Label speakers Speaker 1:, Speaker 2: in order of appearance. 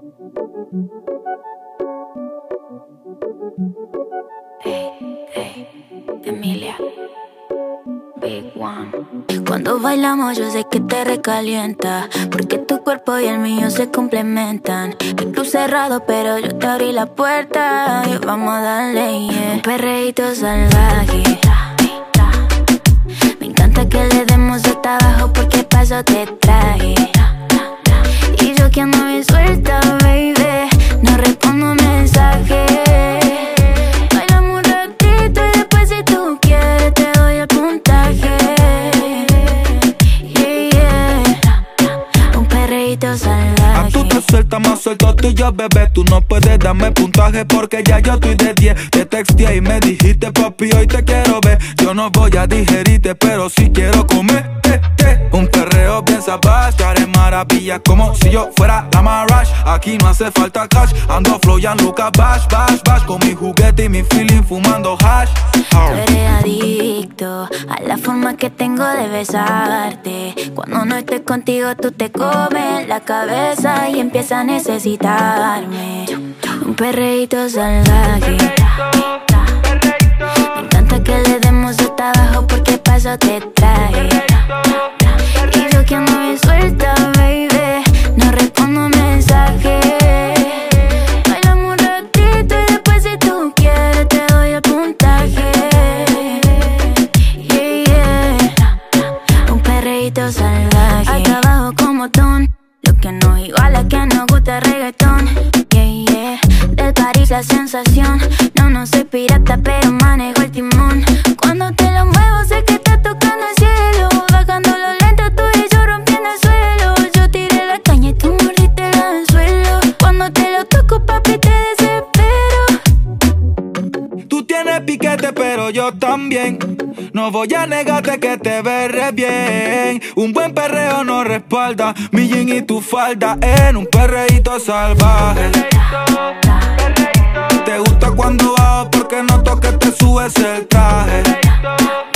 Speaker 1: Emilia, Big One. Cuando bailamos yo sé que te recalienta, porque tu cuerpo y el mío se complementan. El club cerrado pero yo te abrí la puerta y vamos a darle, yeah. Un perreíto salvaje. Me encanta que le demos hasta abajo porque pa' eso te traje. Y yo que ando bien suelta, baby, no respondo mensajes.
Speaker 2: A tú te sueltas más suelto tú y yo, bebé. Tú no puedes darme puntaje porque ya yo estoy de 10. Te texteé y me dijiste, papi, hoy te quiero ver. Yo no voy a digerirte, pero sí quiero comer. Un perreo bien salvaje, te haré maravillas como si yo fuera la Marash. Aquí no hace falta cash, ando flow ya Lucas bash, bash, bash. Con mi juguete y mi feeling fumando hash.
Speaker 1: Tú eres adicto a la forma que tengo de besarte. Cuando no estoy contigo tú te comes la cabeza y empiezas a necesitarme. Un perreíto salvaje. Me encanta que le demos hasta abajo porque pa' eso te traje. Y yo que ando bien suelta, baby, no respondo mensajes. Bailamos un ratito y después si tú quieres te doy el puntaje. Yeah, yeah. Un perreíto salvaje. Acá abajo como ton, lo que no iguala que nos gusta el reggaetón. Yeah, yeah. Del París la sensación. No soy pirata pero manejo el timón. Cuando te lo muevo sé que está tocando el cielo. Bajándolo lento tú y yo rompiendo el suelo. Yo tiré la caña y tú mordiste el anzuelo. Cuando te lo toco papi te desespero.
Speaker 2: Tú tienes piquete pero yo también. No voy a negarte que te ves re bien. Un buen perreo nos respalda mi jean y tu falda en un perreíto salvaje. Te gusta cuando bajo porque noto que te subes el traje.